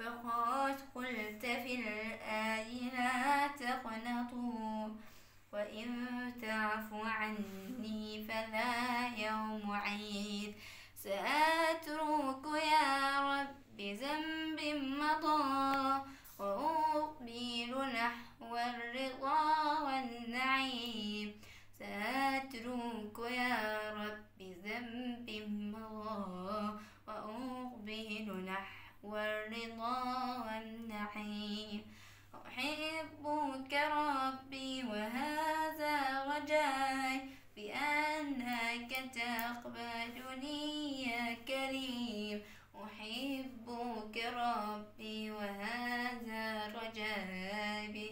فقد قلت في الآي لا تقنطوا وإن تعف عني فذا يوم عيد سأترك يا رب ذنب مضى وأقبل نحو الرضا والنعيم سأترك يا رب ذنب مضى وأقبل نحو الرضا والنعيم أحبك ربي وهذا رجاي بأنك تقبلني يا كريم أحبك ربي وهذا رجاي